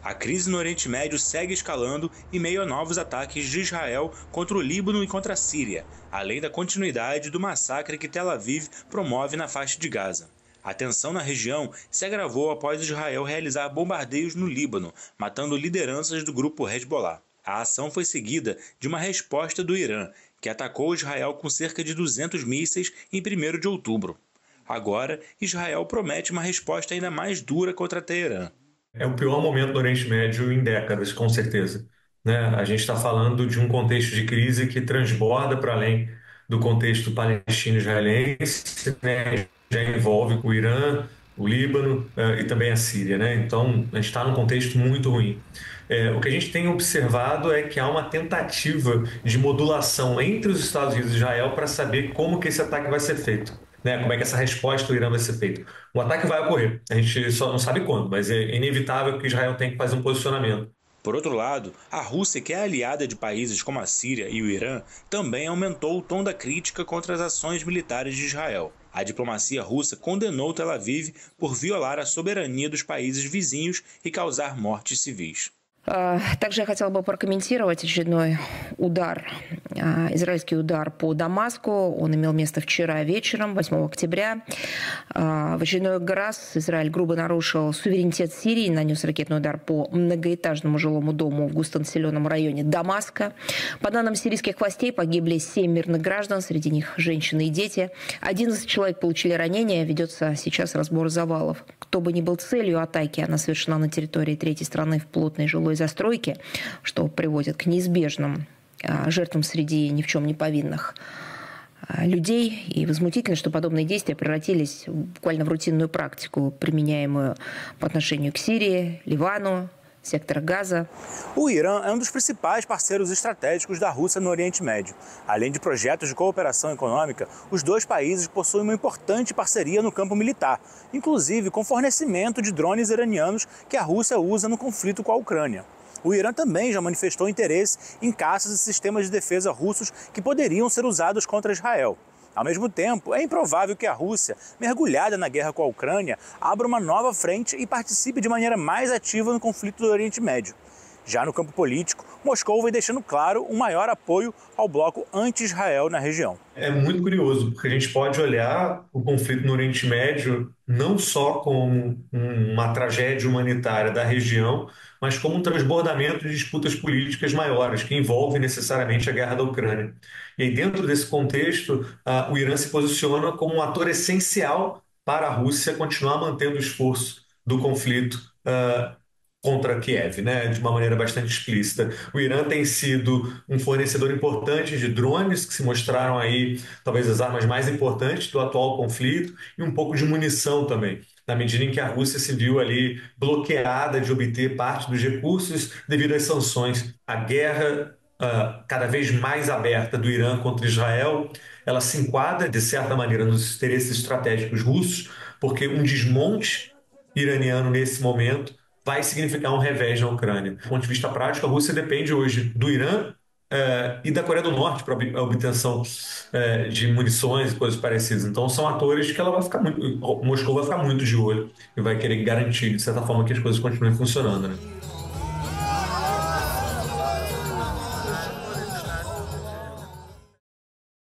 A crise no Oriente Médio segue escalando em meio a novos ataques de Israel contra o Líbano e contra a Síria, além da continuidade do massacre que Tel Aviv promove na faixa de Gaza. A tensão na região se agravou após Israel realizar bombardeios no Líbano, matando lideranças do grupo Hezbollah. A ação foi seguida de uma resposta do Irã, que atacou Israel com cerca de 200 mísseis em 1º de outubro. Agora, Israel promete uma resposta ainda mais dura contra Teherã. É o pior momento do Oriente Médio em décadas, com certeza, né? A gente está falando de um contexto de crise que transborda para além do contexto palestino-israelense, né? Já envolve o Irã, o Líbano, e também a Síria, né? Então, a gente está num contexto muito ruim. O que a gente tem observado é que há uma tentativa de modulação entre os Estados Unidos e Israel para saber como que esse ataque vai ser feito, né? Como é que essa resposta do Irã vai ser feita. O ataque vai ocorrer, a gente só não sabe quando, mas é inevitável que Israel tenha que fazer um posicionamento. Por outro lado, a Rússia, que é aliada de países como a Síria e o Irã, também aumentou o tom da crítica contra as ações militares de Israel. A diplomacia russa condenou Tel Aviv por violar a soberania dos países vizinhos e causar mortes civis. Также я хотела бы прокомментировать очередной удар, израильский удар по Дамаску. Он имел место вчера вечером, 8 октября. В очередной раз Израиль грубо нарушил суверенитет Сирии, нанес ракетный удар по многоэтажному жилому дому в густонаселенном районе Дамаска. По данным сирийских властей, погибли 7 мирных граждан, среди них женщины и дети. 11 человек получили ранения, ведется сейчас разбор завалов. Кто бы ни был целью атаки, она совершена на территории третьей страны в плотной жилой застройки, что приводит к неизбежным жертвам среди ни в чем не повинных людей. И возмутительно, что подобные действия превратились буквально в рутинную практику, применяемую по отношению к Сирии, Ливану, sector Gaza. O Irã é um dos principais parceiros estratégicos da Rússia no Oriente Médio. Além de projetos de cooperação econômica, os dois países possuem uma importante parceria no campo militar, inclusive com fornecimento de drones iranianos que a Rússia usa no conflito com a Ucrânia. O Irã também já manifestou interesse em caças e sistemas de defesa russos que poderiam ser usados contra Israel. Ao mesmo tempo, é improvável que a Rússia, mergulhada na guerra com a Ucrânia, abra uma nova frente e participe de maneira mais ativa no conflito do Oriente Médio. Já no campo político, Moscou vem deixando claro um maior apoio ao bloco anti-Israel na região. É muito curioso, porque a gente pode olhar o conflito no Oriente Médio não só como uma tragédia humanitária da região, mas como um transbordamento de disputas políticas maiores, que envolvem necessariamente a guerra da Ucrânia. E aí, dentro desse contexto, o Irã se posiciona como um ator essencial para a Rússia continuar mantendo o esforço do conflito contra Kiev, né, de uma maneira bastante explícita. O Irã tem sido um fornecedor importante de drones, que se mostraram aí talvez as armas mais importantes do atual conflito, e um pouco de munição também, na medida em que a Rússia se viu ali bloqueada de obter parte dos recursos devido às sanções. A guerra cada vez mais aberta do Irã contra Israel, ela se enquadra, de certa maneira, nos interesses estratégicos russos, porque um desmonte iraniano nesse momento vai significar um revés na Ucrânia. Do ponto de vista prático, a Rússia depende hoje do Irã e da Coreia do Norte para a obtenção de munições e coisas parecidas. Então, são atores que ela vai ficar muito, Moscou vai ficar muito de olho e vai querer garantir, de certa forma, que as coisas continuem funcionando, né?